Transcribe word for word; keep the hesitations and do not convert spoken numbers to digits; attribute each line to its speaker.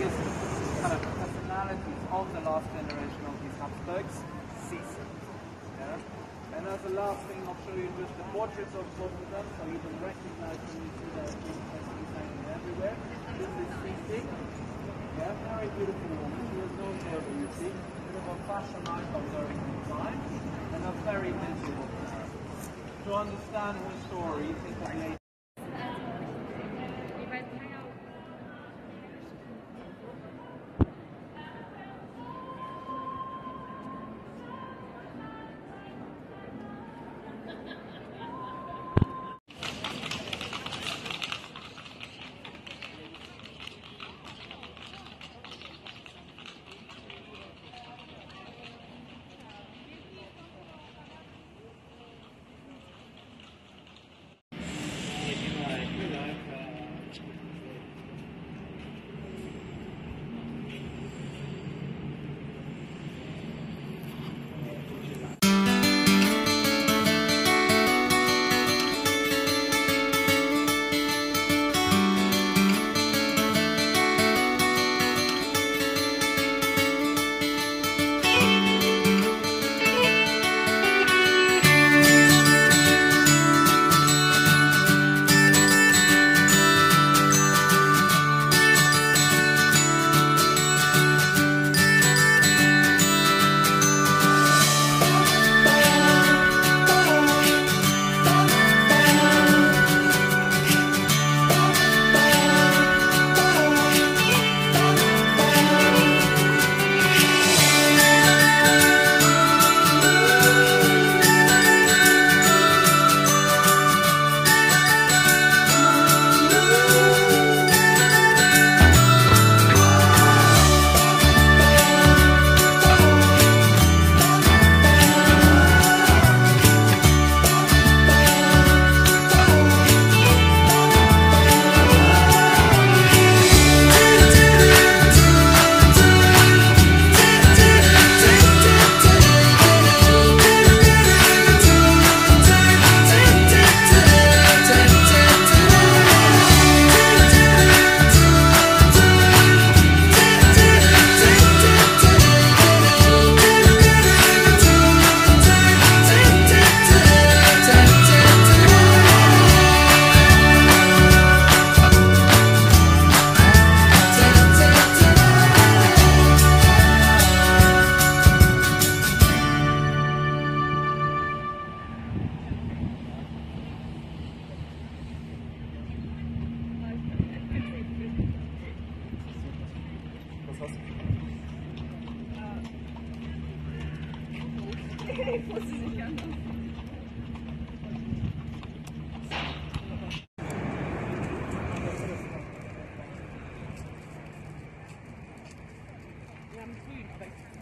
Speaker 1: biggest kind of personalities of the last generation of these Habsburgs, Caesar. Yeah? And as a last thing, I'll show you just the portraits of both of them, so you can recognize them. You see that he's hanging everywhere. This is Caesar. Yeah, very beautiful woman. She was known for her beauty. Bit of a fashion icon during her time, and a very miserable character. To understand her story, think of late.
Speaker 2: Ich wusste nicht anders. Wir haben grün.